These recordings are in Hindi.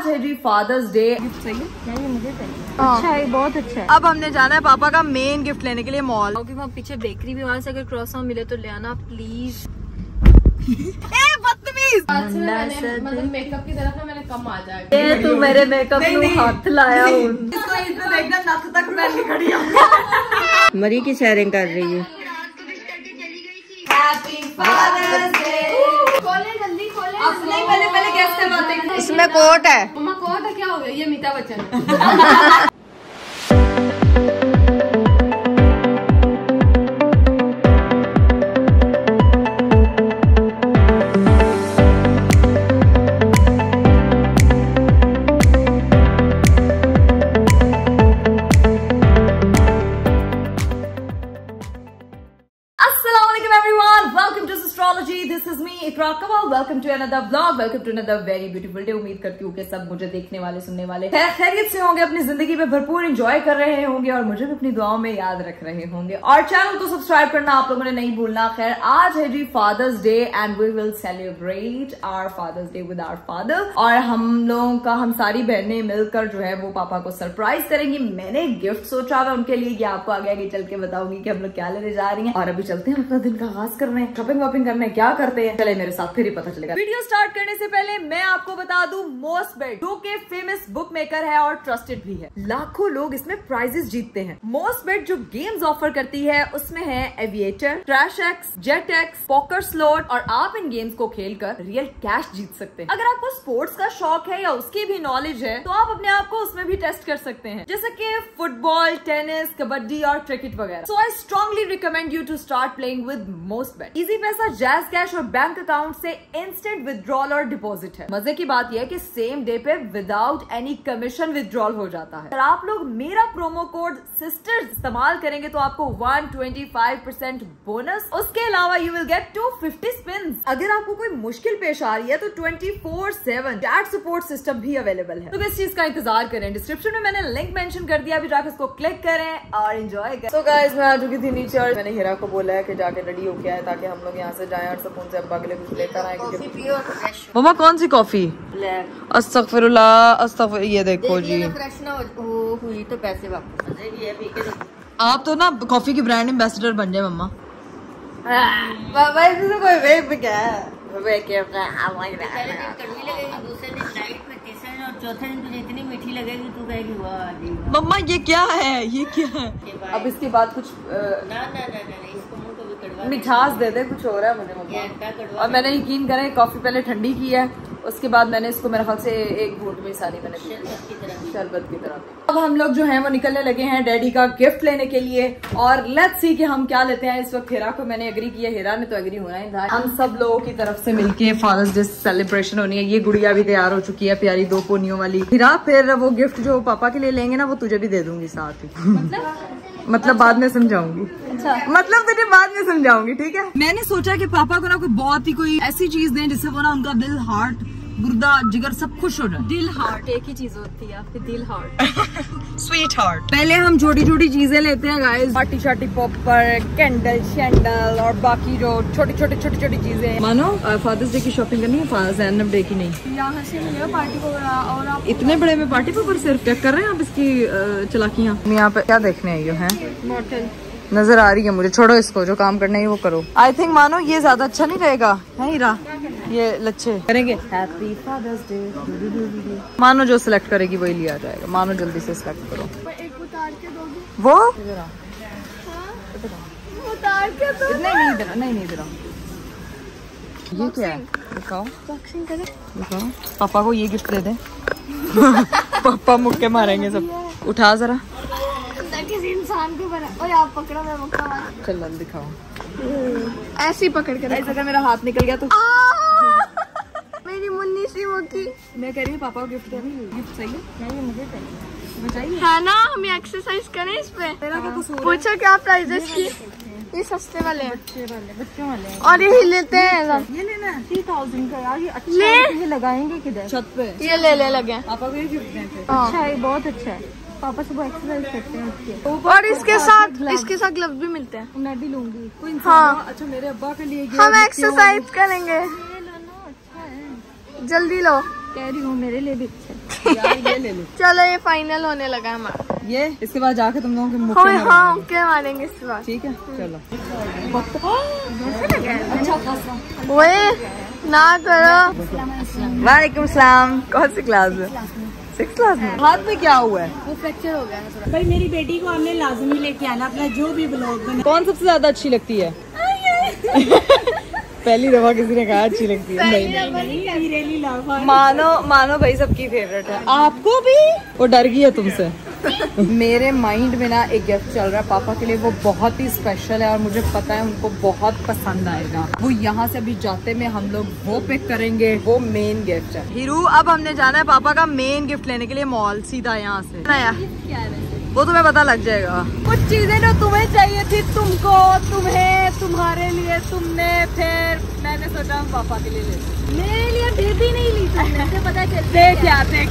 आज है जी फादर्स डे। गिफ्ट सही है? नहीं मुझे चाहिए। अच्छा है, बहुत अच्छा है। अब हमने जाना है पापा का मेन गिफ्ट लेने के लिए मॉल, क्योंकि वहाँ पीछे बेकरी भी, वहाँ से अगर क्रॉसॉन मिले तो ले आना प्लीज। बदतमीज, मतलब मेकअप की तरफ ना मैंने कम आ जाएगा। तू मेरे मेकअप में हाथ लाया हूँ। देखना नथ तक मैं खड़ी हूँ। मरी की शेयरिंग कर रही है। Happy father's day. खोले जल्दी खोले। नहीं, पहले गेस्ट से बातें करें। इसमें कोट है। मम्मा कोट है, क्या हो गया? ये Amitabh Bachchan. Welcome to another vlog, welcome to another very beautiful day. उम्मीद करती हूँ कि सब मुझे देखने वाले सुनने वाले खैरियत से होंगे, अपनी जिंदगी में भरपूर एंजॉय कर रहे होंगे और मुझे भी अपनी दुआओं में याद रख रहे होंगे। और चैनल को सब्सक्राइब करना आप लोगों ने नहीं भूलना। खैर आज है जी father's day and we will celebrate our father's day with our father. और हम लोगों का, हम सारी बहनें मिलकर जो है वो पापा को सरप्राइज करेंगी। मैंने गिफ्ट सोचा हुआ उनके लिए, कि आपको आगे आगे चल के बताऊंगी कि हम लोग क्या लेने जा रही हैं। और अभी चलते हैं, अपना दिन का आगाज कर रहे हैं, शॉपिंग वॉपिंग करने, क्या करते हैं चले मेरे साथ, फिर ही पता चलेगा। वीडियो स्टार्ट करने से पहले मैं आपको बता दूं, मोस्टबेट जो कि फेमस बुक मेकर है और ट्रस्टेड भी है, लाखों लोग इसमें प्राइजेस जीतते हैं। मोस्टबेट जो गेम्स ऑफर करती है उसमें है aviator, trash X, jet X, poker slot, और आप इन गेम्स को खेलकर रियल कैश जीत सकते हैं। अगर आपको स्पोर्ट्स का शौक है या उसकी भी नॉलेज है तो आप अपने आप को उसमें भी टेस्ट कर सकते हैं, जैसे कि फुटबॉल, टेनिस, कबड्डी और क्रिकेट वगैरह। So I strongly recommend you to start playing with Mostbet. Easy पैसा, जैज कैश और बैंक अकाउंट से इंस्टेंट विड्रॉल और डिपॉजिट है। मजे की बात यह है कि सेम डे पे विदाउट एनी कमीशन विड्रॉल हो जाता है। अगर आप लोग मेरा प्रोमो कोड सिस्टर्स इस्तेमाल करेंगे तो आपको 125% बोनस, उसके अलावा यू विल गेट 250 स्पिन्स। अगर आपको कोई मुश्किल पेश आ रही है तो 24/7 चैट सपोर्ट सिस्टम भी अवेलेबल है। तो किस चीज का इंतजार करें, डिस्क्रिप्शन में मैंने लिंक मेंशन कर दिया, अभी जाकर उसको क्लिक करें और एंजॉय करें। तो गाइस मैं आ चुकी थी नीचे और मैंने हीरा को बोला है कि जाके रेडी होके आए ताकि हम लोग यहाँ से जाएं और सुकून से अब्बा के लिए कुछ लेकर आए। मम्मा कौन सी कॉफी? अस्तगफिरुल्लाह, अस्तगफिर। ये देखो जी, फ्रेश ना हो हुई तो पैसे वापस। आप तो ना कॉफी की ब्रांड एम्बेसडर बन जाए मम्मा। कोई वेब क्या है? चौथे दिन तुझे इतनी मीठी लगेगी, तू कहेगी वाह मम्मा ये क्या है, ये क्या है? अब इसके बाद कुछ ना इसको मुंह को भी कड़वा, मिठास दे दे, कुछ हो रहा है मुझे मम्मा। और मैंने यकीन करें कॉफी पहले ठंडी की है, उसके बाद मैंने इसको मेरे ख्याल से एक घूंट में सारी मैंने शरबत की तरह। अब हम लोग जो है वो निकलने लगे हैं डैडी का गिफ्ट लेने के लिए और लेट्स सी कि हम क्या लेते हैं। इस वक्त हीरा को मैंने एग्री किया, हीरा ने तो एग्री होना ही था। हम सब लोगों की तरफ से मिलके फादर्स डे सेलिब्रेशन होनी है। ये गुड़िया भी तैयार हो चुकी है, प्यारी 2 पोनियों वाली। हीरा फिर वो गिफ्ट जो पापा के लिए लेंगे ना वो तुझे भी दे दूंगी साथ ही। मतलब बाद में समझाऊंगी। अच्छा, मतलब तुझे बाद में समझाऊंगी, ठीक है? मैंने सोचा कि पापा को ना कोई बहुत ही कोई ऐसी चीज दें जिससे वो ना उनका दिल, हार्ट, गुर्दा, जिगर सब खुश हो जाए। दिल हार्ट एक ही चीज होती है आपके, दिल हार्ट, स्वीट हार्ट। पहले हम छोटी छोटी चीजें लेते हैं गाइस, पार्टी शार्टी पॉपर, कैंडल शैंडल और बाकी जो छोटी छोटी चीजें। मानो फादर्स डे की शॉपिंग करनी है, फादर्स डे की नहीं। यहाँ से मिलेगा पार्टी पॉपर और आप इतने बड़े में पार्टी पॉपर सिर्फ चेक कर रहे हैं आप इसकी चलाकियाँ। यहाँ पे क्या देखने आई हो? बॉटल नजर आ रही है मुझे, छोड़ो इसको, जो काम करना है वो करो। आई थिंक मानो ये ज्यादा अच्छा नहीं रहेगा, है हीरा? ये लच्छे करेंगे। Happy father's day. मानो जो सिलेक्ट करेगी वही लिया जाएगा। मानो जल्दी से सिलेक्ट करो। एक उतार के दोगे? वो उतार के दो। नहीं दे रहा, नहीं दे रहा। ये क्या है दिखाओ, बॉक्सिंग करें? दिखाओ। पापा को ये गिफ्ट दे दे। पापा मुक्के मारेंगे सब। उठा जरा, किसी इंसान को बना। और आप पकड़ो, मैं मुक्का मारूं। चल दिखाओ। ऐसे ही पकड़ कर, ऐसे अगर मेरा हाथ निकल गया तो मेरी मुन्नी सी मुक्की। मैं कह रही हूँ पापा को गिफ्ट दे रही हूँ। गिफ्ट चाहिए? नहीं मुझे चाहिए। है ना, हम एक्सरसाइज करें इस पे। मेरा क्या कसूर है? पूछो क्या प्राइजेस की? ये सस्ते वाले हैं, बच्चों वाले। और ये लेते हैं। ये लेना 3000 का यार, ये अच्छा ले। है। ये लगाएंगे किधर? छत पे। ये ले लगे। पापा को ये गिफ्ट देते हैं। हाँ। अच्छा है, बहुत अच्छा है। पापा सुबह एक्सरसाइज करते हैं उसके। और इसके साथ ग्लव्स भी मिलते हैं। मैं भी लूंगी कोई इंसान। हाँ। अच्छा मेरे अब्बा के लिए हम एक्सरसाइज करेंगे। अच्छा है, जल्दी लो। कह रही हूँ मेरे लिए भी अच्छा यार ये ले लो। चलो ये फाइनल होने लगा हमारा। ये इसके बाद जाके तुम लोगों के मुंह हाँ हाँ क्या मारेंगे इसके बाद। ठीक है चलो। ओए ना करो। वालेकुम सलाम। कौन सी क्लास में? 6th क्लास में। हाथ में क्या हुआ है? वो फ्रैक्चर हो गया है थोड़ा। भाई मेरी बेटी को हमने लाजमी लेके आना अपना जो भी ब्लॉग बना। कौन सबसे ज्यादा अच्छी लगती है? पहली दफा किसी ने कहा अच्छी लगती है। नहीं मानो भाई सबकी फेवरेट है। आपको भी? वो डर गई है तुमसे। मेरे माइंड में ना एक गिफ्ट चल रहा है पापा के लिए, वो बहुत ही स्पेशल है और मुझे पता है उनको बहुत पसंद आएगा। वो यहाँ से अभी जाते में हम लोग वो पिक करेंगे, वो मेन गिफ्ट है। हीरू अब हमने जाना है पापा का मेन गिफ्ट लेने के लिए मॉल, सीधा यहाँ से। वो तुम्हें पता लग जाएगा। कुछ चीजें जो तुम्हें चाहिए थी तुमको, तुम्हें, तुम्हारे लिए तुमने, फिर मैंने सोचा हम पापा के लिए ले। मेरे लिए बेबी नहीं ली तुमने, मुझे पता चल। देख यार देख,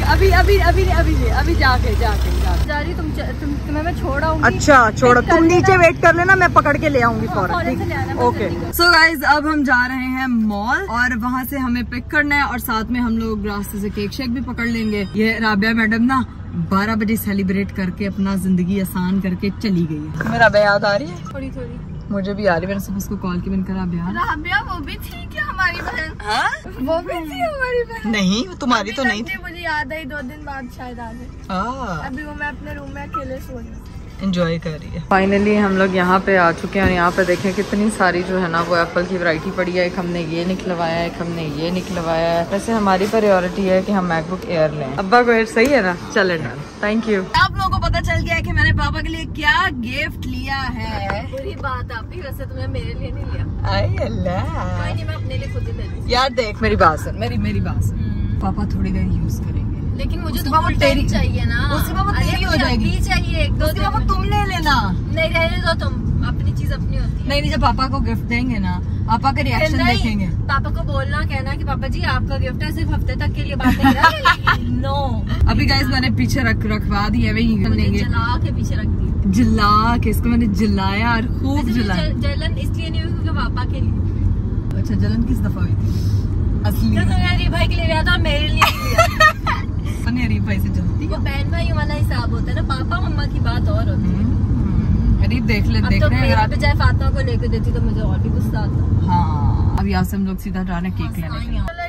अभी जाके जा रही तुम्हें मैं छोड़ आऊंगी। अच्छा छोड़ो, तुम नीचे वेट कर लेना, मैं पकड़ के ले आऊंगी फौरन। ओके सो गाइज अब हम जा रहे हैं मॉल और वहाँ से हमें पिक करना है और साथ में हम लोग रास्ते से केक शेक भी पकड़ लेंगे। ये राबिया मैडम ना 12 बजे सेलिब्रेट करके अपना जिंदगी आसान करके चली गई है। मेरा बे याद आ रही है? थोड़ी मुझे भी आ रही है। मैंने सुबह उसको कॉल की, मैंने कहा राबिया वो भी थी क्या हमारी बहन? हाँ वो भी थी हमारी बहन। नहीं तुम्हारी तो नहीं थी। मुझे याद आई 2 दिन बाद शायद आ जाए। अभी वो मैं अपने रूम में अकेले सो रही हूँ, एंजॉय कर रही है। फाइनली हम लोग यहाँ पे आ चुके हैं और यहाँ पे देखें कितनी सारी जो है ना वो एप्पल की वैरायटी पड़ी है। एक हमने ये निकलवाया है, एक हमने ये निकलवाया है। वैसे हमारी प्रायोरिटी है कि हम मैकबुक एयर लें। अब्बा को एयर सही है ना? चले डन, थैंक यू। आप लोगों को पता चल गया है कि मैंने पापा के लिए क्या गिफ्ट लिया है। बुरी बात आप ही, वैसे तुमने मेरे लिए नहीं लिया। आई अल्लाह, नहीं मैं अपने लिए खुद ही ले ली। यार देख मेरी बात सुन, मेरी बात सुन। पापा थोड़ी देर यूज करेंगे, लेकिन मुझे तो फुल टाइम चाहिए ना। उसके बाद तेरी हो जाएगी। चाहिए 1-2 दिन। तुम ले लेना। नहीं रहने दो तुम, अपनी चीज अपनी होती है। नहीं जब पापा को गिफ्ट देंगे ना, पापा का रिएक्शन देखेंगे। पापा को बोलना, कहना कि पापा जी आपका गिफ्ट है, सिर्फ हफ्ते तक के लिए बात नहीं। नो अभी गाइस मैंने पीछे रखवा दी है, वही जला के पीछे रख दी। जिला के इसको मैंने जिलाया और खूब जिलाया। जलन इसलिए नहीं हुई क्योंकि पापा के लिए। अच्छा जलन किस दफा हुई थी? असली तो भाई के लिए लिया था, मेरे लिए लिया। अरीब भाई से जलती वो बहन भाई वाला हिसाब होता है ना, पापा मम्मा की बात और होती है। अरीब देख ले, देख तो रहे मेरे बजाय फातिमा को लेकर देती तो मुझे और भी गुस्सा आता। हाँ अब यहाँ से हम लोग सीधा जा रहे हैं केक लेने।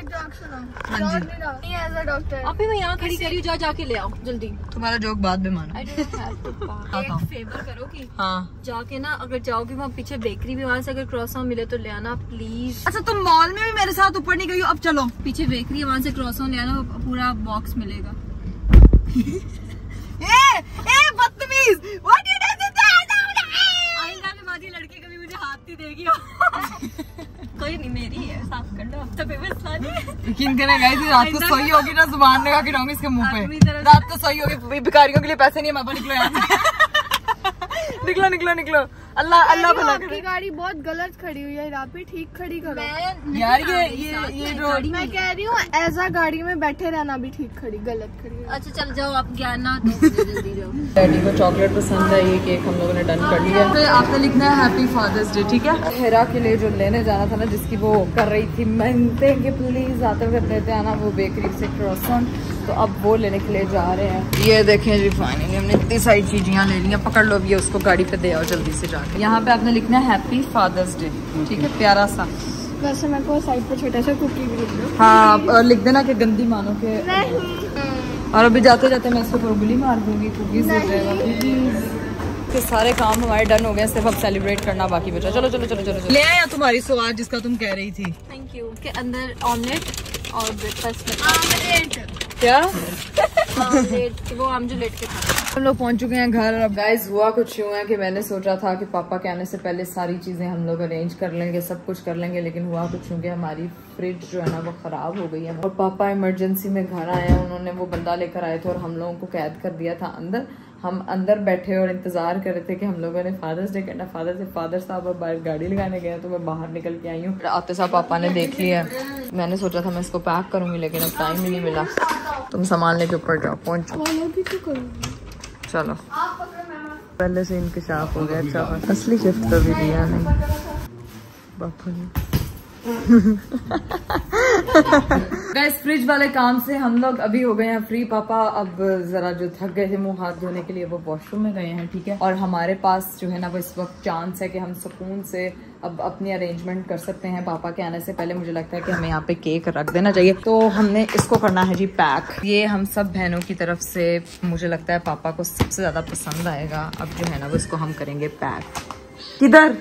हाँ जी अभी मैं यहाँ खड़ी करी हूँ, जाके ले आओ जल्दी। तुम्हारा जोक बाद में मानो। एक फेवर करो कि हाँ जाके ना, अगर जाओगे वहाँ पीछे बेकरी भी, वहाँ से अगर क्रॉसॉन मिले तो ले आना प्लीज। अच्छा तुम मॉल में भी मेरे साथ ऊपर नहीं गई हो? अब चलो पीछे बेकरी है, वहाँ से क्रॉसॉन ले आना, पूरा बॉक्स मिलेगा। बदतमीज, आइंदा में माजी लड़की कभी मुझे हाथ नहीं देगी। कोई नहीं, मेरी है, साफ कर लो। अब तो मसला नहीं। यकीन करें गाइस, रात को सोई होगी ना, जुबान लगा के रहूंगी इसके मुंह पे। रात को सोई होगी, भिखारियों के लिए पैसे नहीं है, मैं निकलो यार। निकलो। अल्लाह भला करे। गाड़ी बहुत गलत खड़ी हुई है, यहाँ पे ठीक खड़ी करो। यार ये रोड मैं कह रही हूँ ऐसा गाड़ी में बैठे रहना भी ठीक खड़ी, गलत खड़ी। अच्छा चल जाओ, आप ज्ञान ना दो, जल्दी जाओ। डैडी को चॉकलेट पसंद है, ये केक हम लोगों ने डन कर लिया। फिर आपने लिखना है हैप्पी फादर्स डे, ठीक है। हेरा के लिए जो लेने जाना था ना, जिसकी वो कर रही थी मनते कि प्लीज आते हुए देते आना, वो बेकरी से क्रॉसॉन, तो अब वो लेने के लिए जा रहे हैं। ये देखें जी फाइनली हमने इतनी सारी चीजें ले ली हैं। पकड़ लो, ये उसको गाड़ी पे दे आओ जल्दी से जाके। यहाँ पे आपने लिखना है हैप्पी फादर्स डे, ठीक है, प्यारा सा। वैसे मेरे को साइड पे छोटा सा कुकी भी लिख दो। हाँ लिख देना कि गंदी मानो के। और अभी जाते जाते मैं इसके ऊपर उंगली मार दूंगी, कुकीज हो जाएगा। सारे काम हमारे डन हो गए, सिर्फ अब सेलिब्रेट करना बाकी बचा। चलो ले आया तुम्हारी स्वाद जिसका तुम कह रही थी। Thank you. के अंदर ऑमलेट और ब्रेकफास्ट क्या वो हम जो लेट के खाते। हम लोग पहुंच चुके हैं घर। अब गाइस हुआ कुछ यूं है कि मैंने सोचा था कि पापा के आने से पहले सारी चीजें हम लोग अरेंज कर लेंगे, सब कुछ कर लेंगे, लेकिन हुआ कुछ यूं कि हमारी फ्रिज जो है ना वो खराब हो गई है और पापा इमरजेंसी में घर आए हैं। उन्होंने वो बंदा लेकर आए थे और हम लोगों को कैद कर दिया था अंदर। हम अंदर बैठे और इंतजार कर रहे थे कि हम लोगों ने फादर्स डे करना। फादर साहब अब बाहर गाड़ी लगाने गए, तो मैं बाहर निकल के आई हूँ। आते साहब पापा ने देख लिया। मैंने सोचा था मैं इसको पैक करूंगी, लेकिन अब टाइम ही नहीं मिला। तुम सामान लेके ऊपर जाओ, पहुंचो। चलो पहले से इंकशाफ हो गया। अच्छा असली गिफ्ट तो भी दिया नहीं बापू ने। गाइस फ्रिज वाले काम से हम लोग अभी हो गए हैं फ्री। पापा अब जरा जो थक गए थे मुंह हाथ धोने के लिए वो वॉशरूम में गए हैं, ठीक है। और हमारे पास जो है ना वो इस वक्त चांस है कि हम सुकून से अब अपनी अरेंजमेंट कर सकते हैं। पापा के आने से पहले मुझे लगता है कि हमें यहाँ पे केक रख देना चाहिए, तो हमने इसको करना है जी पैक। ये हम सब बहनों की तरफ से मुझे लगता है पापा को सबसे ज्यादा पसंद आएगा। अब जो है ना वो इसको हम करेंगे पैक। किधर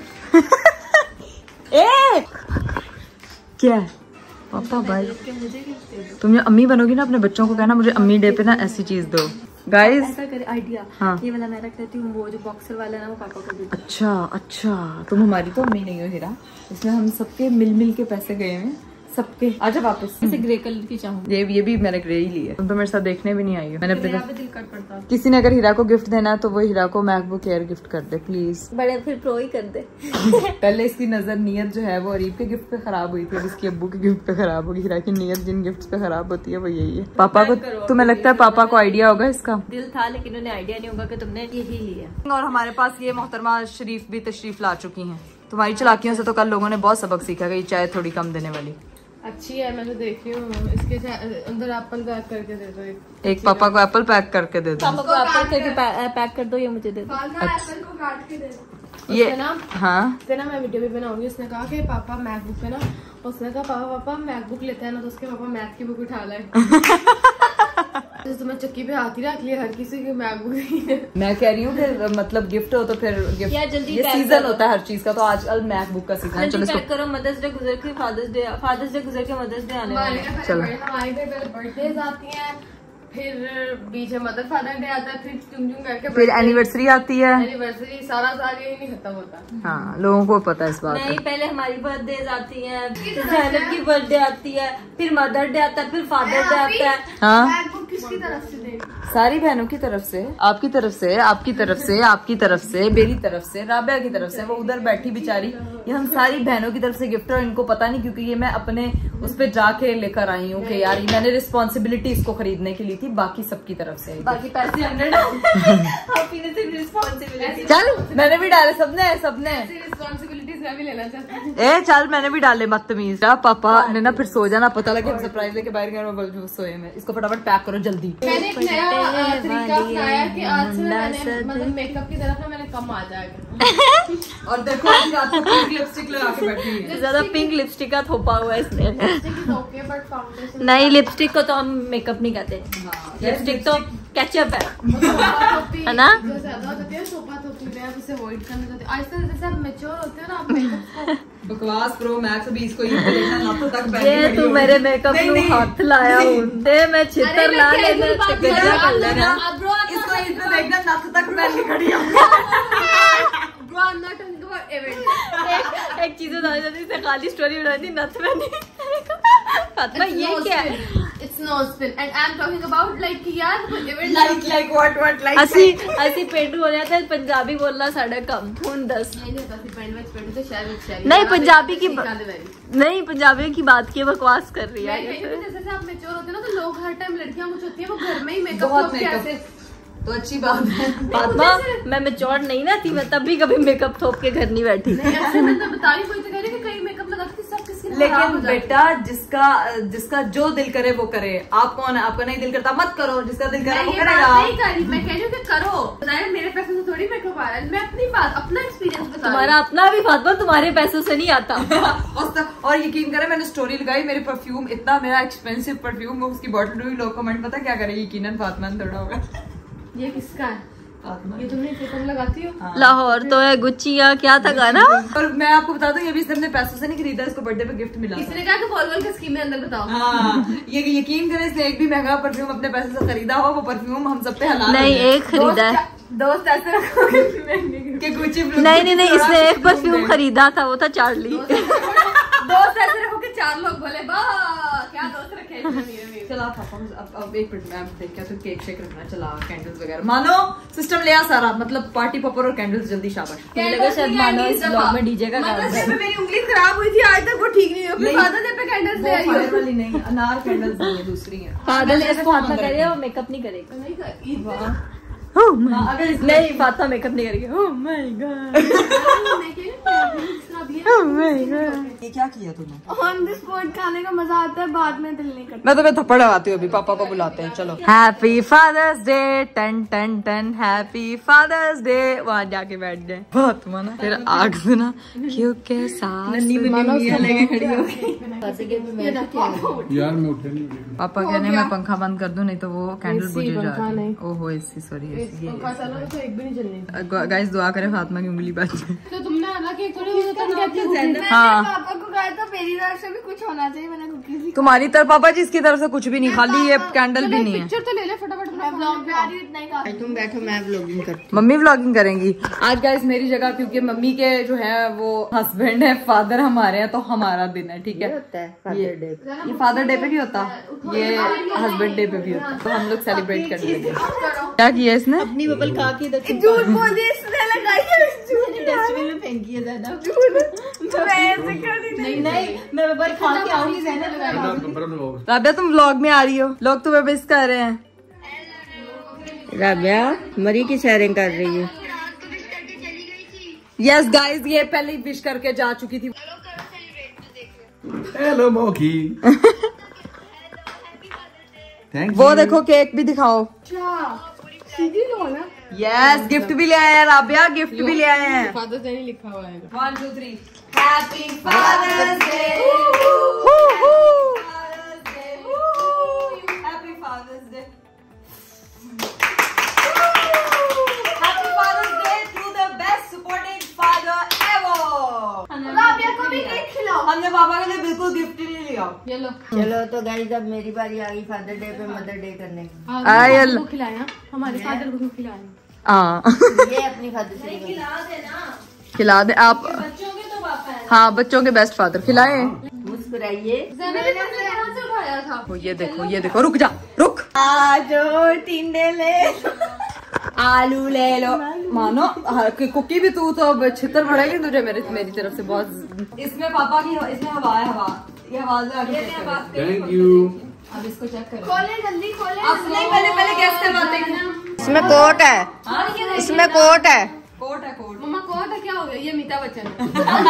क्या है पापा भाई, तुम अम्मी बनोगी ना अपने बच्चों को कहना मुझे अम्मी डे पे ना ऐसी चीज दो। गाइस ऐसा करे आइडिया। हाँ। ये वाला मैं रख देती हूँ, वो जो बॉक्सर वाला है ना वो पापा को दे। अच्छा तुम हमारी तो अम्मी नहीं हो हीरा, इसमें हम सबके मिल के पैसे गए हैं सबके। आजा वापस। इसे ग्रे कलर की चाहूँ। ये भी मैंने ग्रे ही ली है, तुम तो मेरे साथ देखने भी नहीं आई हो। मैंने अपने दिल कर पड़ता। किसी ने अगर हीरा को गिफ्ट देना है तो वो हीरा को मैकबुक एयर गिफ्ट कर दे प्लीज। बड़े फिर प्रो ही कर दे। पहले इसकी नजर नीयत जो है वो अरीब के गिफ्ट पे खराब हुई थी, अब इसके अब्बू के गिफ्ट पे खराब होगी। हीरा की नीयत जिन गिफ्ट पे खराब होती है वो यही है। पापा को तुम्हें लगता है पापा को आइडिया होगा इसका? दिल था लेकिन उन्हें आइडिया नहीं होगा कि तुमने यही लिया। और हमारे पास ये मोहतरमा शरीफ भी तशरीफ ला चुकी हैं। तुम्हारी चालाकियों से तो कल लोगों ने बहुत सबक सीखा कि ये चाय थोड़ी कम देने वाली। अच्छी है, मैं तो देख रही हूँ। इसके अंदर एप्पल पैक करके दे दो। एक पापा को एप्पल पैक करके दे दो। पापा को एप्पल करके पैक कर दो, ये मुझे दे दो। एप्पल को काट के दे दो। ये ना हाँ ना मैं वीडियो भी बनाऊंगी। उसने कहा कि पापा मैकबुक पे ना, उसने कहा पापा मैकबुक लेते हैं ना, तो उसके पापा मैथ की बुक उठा लाए। तो मैं चक्की पे आती रख लिया हर किसी की मैकबुक। मैं कह रही हूँ कि मतलब गिफ्ट हो तो फिर गिफ्ट, जल्दी ये सीजन होता है हर चीज का, तो आजकल मैकबुक का सीजन है। चलो पैक करो, मदर्स डे गुजर के फादर्स डे गुजर के मदर्स डे आने वाला है। चलो हमारे पहले बर्थडेज आती हैं, फिर बीच में मदर फादर डे आता है, फिर चुम करके फिर एनिवर्सरी आती है। एनिवर्सरी सारा साल यही नहीं खत्म होता। हाँ लोगों को पता है इस बात। नहीं, पहले हमारी बर्थडे आती है, जैनब की बर्थडे आती है, फिर मदर डे आता है, फिर फादर डे आता है। हाँ किसकी तरफ से दे? सारी बहनों की तरफ से, आपकी तरफ से, आपकी तरफ से, आपकी तरफ से, मेरी तरफ से, राबिया की तरफ से। वो उधर बैठी बेचारी, ये हम सारी बहनों की तरफ से गिफ्ट है। और इनको पता नहीं क्योंकि ये मैं अपने उस पे जाके लेकर आई हूँ कि यार मैंने रिस्पॉन्सिबिलिटी इसको खरीदने की ली थी, बाकी सबकी तरफ से। बाकी पैसे 100 चल मैंने भी डाले, सबने रिस्पॉन्सिबिलिटीज मैं भी लेना चाहती हूँ। ए चल मैंने भी डाले, बदतमीज। पापा ने ना फिर सो जाना, पता लगे सरप्राइज लेके बाहर गए सोए में। इसको फटाफट पैक करो जल्दी। मैंने एक नया तरीका अपनाया कि आज से मैंने मतलब मेकअप की तरफ ना मैंने कम आ जाएगा। और देखो रात को पिंक लिपस्टिक लगा के बैठी है। ज्यादा पिंक लिपस्टिक का थोपा हुआ है इसने। बट फाउंडेशन नहीं, लिपस्टिक को तो हम मेकअप नहीं कहते। लिपस्टिक तो केचप है ना। जो ज्यादा होती है सोपा थोपी में आप उसे अवॉइड करना चाहते हैं। आजकल जैसे आप मैच्योर होते हो ना, आप मेकअप बकवास प्रो मैक्स अभी इसको ये देखना नाप तक ये तू मेरे मेकअप नु हाथ लाया हुंदे मैं छितर ला लेना गजा कर लेना। इसको इतना देखना नाप तक पहन के खड़ी हूं। Bro I am not talking about event. एक चीज बता देती से खाली स्टोरी बना दी नथ में फातिमा ये क्या है? It's no spin and I am talking about like यार इवेंट लाइक व्हाट लाइक ਅਸੀਂ ਪਿੰਡ ਹੋ ਰਿਹਾ ਤੇ ਪੰਜਾਬੀ बोलना साढ़े कम ਹੁਣ 10 नहीं होता फिर पिंड में पिंड से शहर नहीं पंजाबी की नहीं पंजाबी की बात की बकवास कर रही है। जैसे आप मैच्योर होते हैं ना तो लोग हर टाइम लड़कियां कुछ होती है वो घर में ही मेकअप कैसे तो अच्छी बात है। फातिमा मैं मैच्योर नहीं ना थी, मैं तब भी कभी मेकअप थोप के घर नहीं बैठी। ऐसे मैं तो बता रही, कोई तो कह रही कि कहीं मेकअप लगाती थी सब किसकी। लेकिन बेटा जिसका जो दिल करे वो करे। आप कौन है? आपका नहीं दिल करता मत करो, जिसका दिल करे वो करेगा। नहीं कर रही, मैं कह रही हूँ कि करो। मेरे पैसों से थोड़ी मेकअप आ रहा है, मैं अपनी बात अपना एक्सपीरियंस बता। तुम्हारा अपना भी फातिमा तुम्हारे पैसों से नहीं आता। और यकीन करें मैंने स्टोरी लगाई, मेरे परफ्यूम इतना मेरा एक्सपेंसिव परफ्यूम, वो उसकी बॉटल हुई। लोग कमेंट पता क्या करे, यकीनन फातिमा ने थोड़ा होगा। ये किसका है? ये तुमने फिल्म लगाती हो? हाँ। लाहौर तो है गुच्चिया क्या था गाना। और मैं आपको बता दूं ये भी इसने अपने पैसों से नहीं खरीदा, इसको बर्थडे पे गिफ्ट मिला। इसने कहा कि वॉलवॉल का स्कीम है अंदर बताओ। हाँ ये यकीन करें इसने एक भी महंगा परफ्यूम अपने पैसे से खरीदा हो, वो परफ्यूम हम सब पे हलाल नहीं एक खरीदा है। दोस्त ऐसे रखोगे कि गुच्ची नहीं इसने एक परफ्यूम खरीदा था, वो था चार्ली। दोस्त ऐसे रखो कि 4 लोग बोले क्या दोस्त रखे। चला अब एक मिनट में देख क्या तो केक शेक रखना, चला कैंडल्स वगैरह मानो सिस्टम लिया सारा, मतलब पार्टी पॉपर और कैंडल्स जल्दी शाबाश। मानो इस ब्लॉग में डीजे का काम है। मेरी उंगली खराब हुई थी आज तक वो ठीक नहीं हुई। फादर डे पे कैंडल्स ले आई फायर वाली नहीं, अनार कैंडल्स नहीं है, दूसरी है। फादर ने इसको हाथ में करे वो मेकअप नहीं करेगा। अगर नहीं फातिमा मेकअप नहीं करेगी। ओह माय गॉड, ये क्या किया तूने? ऑन द स्पॉट खाने का मजा आता है, बाद में दिल नहीं करता। मैं तुम्हें थप्पड़ लगाती हूँ, अभी पापा को बुलाते हैं। चलो हैप्पी फादर्स डे, टन टन टन, हैप्पी फादर्स डे। वहाँ जाके बैठ जाए बहुत मना, फिर आग सुना क्यों कैसा लेके खड़ी हो गई। यार मैं उठे नहीं। पापा कहने मैं पंखा बंद कर दूं, नहीं तो वो कैंडल बुझ जाएगी। ओहो एसी, सॉरी एसी। गाइस दुआ करें फातिमा की उंगली बच जाए। तो तुमने अलग केक थोड़ी हाँ पापा को कहा था मेरी तरफ से भी कुछ होना चाहिए, मैंने कुकीज़ तुम्हारी तरफ पापा जी इसकी तरफ से कुछ भी नहीं, खाली ये कैंडल भी नहीं है। पिक्चर तो ले ले फटाफट, मैं ब्लॉग में आ रही हूँ, इतना ही कहा। तुम बैठो, मैं व्लॉगिंग करती मम्मी व्लॉगिंग करेंगी आज गाइस मेरी जगह, क्योंकि मम्मी के जो है वो हस्बैंड है, फादर हमारे हैं, तो हमारा दिन है। ठीक है, ये फादर डे पे भी होता, ये हस्बैंड डे पे भी होता, तो हम लोग सेलिब्रेट कर लेंगे। क्या किया इसने? अपनी बबल खा के झूठ बोली इसने, लगाई है डस्टबिन में फेंकी है ज्यादा। नहीं मैं बबल खा के आऊंगी। राबिया तुम व्लॉग में आ रही हो, लोग तुम्हें मिस कर रहे हैं। राबिया मरी की शेयरिंग कर रही है। यस गाइस, ये पहले ही विश करके जा चुकी थी। हेलो मोकी। वो देखो केक भी दिखाओ। सीधी लो ना। यस, गिफ्ट भी ले आए हैं राबिया, गिफ्ट भी ले आए हैं। फादर्स डे नहीं लिखा हुआ है। 1 2 3 happy father's day, happy father's day, happy father's day to the best supporting father ever. Rabia को भी केक खिलाओ। हमने पापा के लिए बिल्कुल गिफ्ट ही नहीं लिया। ये लो। चलो तो गाइस अब मेरी बारी आ गई फादर डे पे मदर डे करने की। आयल को खिलाया, हमारे फादर को खिलाया। हाँ ये अपनी फादर से खिला दे आप। बच्चों के तो पापा है। हाँ बच्चों के बेस्ट फादर खिलाए। मुस्कुराइए। मैंने कहाँ से उठाया था? ये देखो रुक जा, रुक। आजो टिंडे ले, आलू ले लो। मानो कुकी भी तू तो अब छितर पड़ेगी तुझे मेरी तरफ से बहुत। इसमें पापा की, इसमें हवा है, हवा ये हवा से आगे चेक करो। Thank you. अब इसको चेक करो। खोले जल्दी खोले। अब नहीं, पहले गैस करवाते हैं। इसमें कोट है, इसमें कोट है। कोट है, कोट। मम्मा कोट है, क्या हो गया? ये अमिताभ बच्चन है।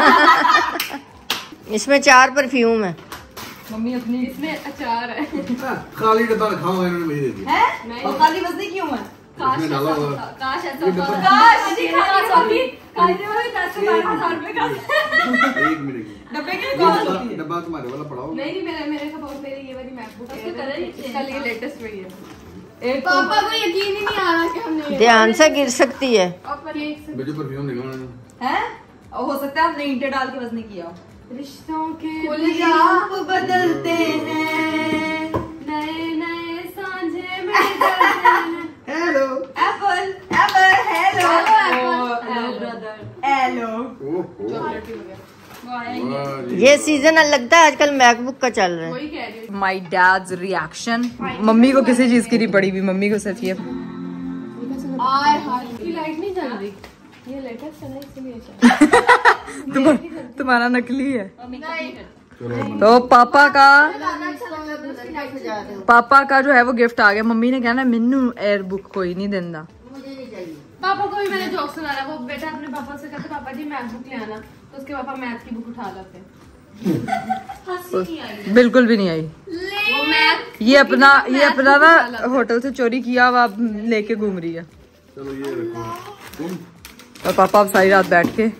इसमें 4 परफ्यूम है। मम्मी अपनी इसमें अचार है। खाली डब्बा रखा हुआ है, इन्होंने मुझे दे दिया। है और खाली बस नहीं क्यों है? काश इसमें डाला हुआ है। काश ऐसा ये डब्बा- काश जी खाना सॉरी खाने वाले 10,000 रुपए का। एक मिनट। डब्बे के लिए कौन होती है? डब्बा तुम्हारे वाला पड़ा होगा। नहीं मेरे का बहुत, मेरी ये वाली मैकबुक है, इसका ये लेटेस्ट वही है। एक पापा को यकीन ही नहीं आ रहा कि हमने ध्यान से गिर सकती है। मुझे परफ्यूम दिखाना है, और हो सकता है हमने ईंटें डाल के बस नहीं किया। रिश्तों के आप बदलते हैं, नए नए सांझे में hello apple hello brother hello. ये सीजन अलग था, आजकल मैकबुक का चल रहा है। वही कह रही हूँ। My dad's reaction. मम्मी को किसी चीज की नहीं पड़ी भी, मम्मी को सिर्फ ये। आय हाय, इसकी लाइट नहीं जल रही। ये लेटेस्ट है ना, इसलिए तुम्हारा नकली है। नहीं तो पापा मुझे का जो है वो गिफ्ट आ गया। मम्मी ने कहना मिन्नू एयर बुक कोई नहीं देता। नहीं चाहिए। पापा को भी मैंने जोक सुनाया, वो बेटा अपने पापा से कहते पापा जी मैथ बुक ले आना, तो उसके पापा मैथ की बुक उठा लाते। हंसी नहीं आई, बिल्कुल भी नहीं आई। वो मैथ ये अपना ना होटल से चोरी किया हुआ अब लेके घूम रही है। चलो ये रखो तुम। और पापा अब सारी रात बैठ के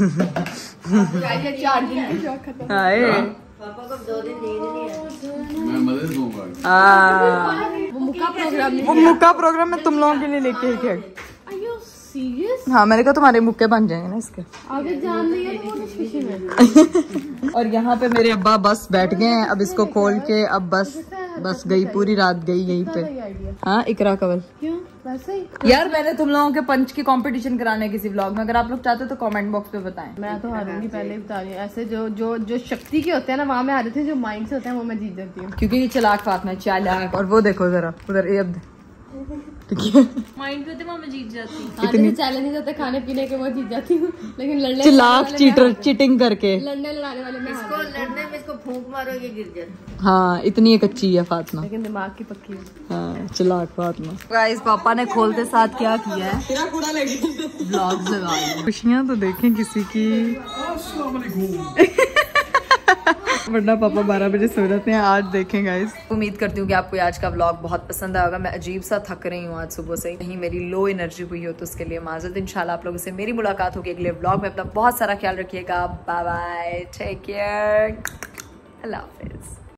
4 दिन की जोक खत्म। आए। पापा को 2 दिन नींद नहीं है। मैं मदद दूंगा। वो मुक्का प्रोग्राम नहीं। वो मुक्का प्रोग्राम में तुम लोगों के लिए लेके आई थी। Are you serious? हाँ मैंने कहा तुम्हारे मुक्के बन जाएंगे ना इसके। आगे जान नहीं है तो वो खुशी में। और यहाँ पे मेरे अब्बा बस बैठ गए हैं, अब इसको खोल के अब बस गई, पूरी रात गई यहीं पे। हाँ इकरा कवल। क्यों वैसे ही? यार मैंने तुम लोगों के पंच की कंपटीशन कराने है किसी व्लॉग में, अगर आप लोग चाहते हो तो कमेंट बॉक्स पे बताएं। मैं तो हारूंगी, पहले ही बता रही हूँ। ऐसे जो शक्ति के होते हैं ना, वहाँ में हारे थे, जो माइंड से होते हैं वो मैं जीत जाती हूँ। क्योंकि ये चालाक फातिमा है, चालाक। और वो देखो जरा उधर, ये अब माइंड पे तो मैं जीत जाती। इतनी चैलेंज नहीं जाते खाने पीने के, वो जीत जाती हूँ, लेकिन लड़ने चिल्लाक चीटर चीटिंग करके लड़ने लड़ाने वाले में इसको लड़ने में इसको फूंक मारो ये गिर जाए। हाँ इतनी एक अच्छी है फातिमा, लेकिन दिमाग की पक्की है। हाँ चिल्लाक फातिमा। गाइस पापा ने खोलते साथ क्या किया है, व्लॉग्स लगा लिए। खुशियाँ तो देखें किसी की, वरना पापा 12 बजे सो जाते हैं। आज देखें गाइस। उम्मीद करती हूँ कि आपको आज का व्लॉग बहुत पसंद आएगा। मैं अजीब सा थक रही हूँ आज सुबह से, कहीं मेरी लो एनर्जी हुई हो तो उसके लिए माजरत। इंशाल्लाह आप लोगों से मेरी मुलाकात होगी अगले व्लॉग में। अपना बहुत सारा ख्याल रखिएगा। बाय बाय, टेक केयर, अल्लाह हाफिज।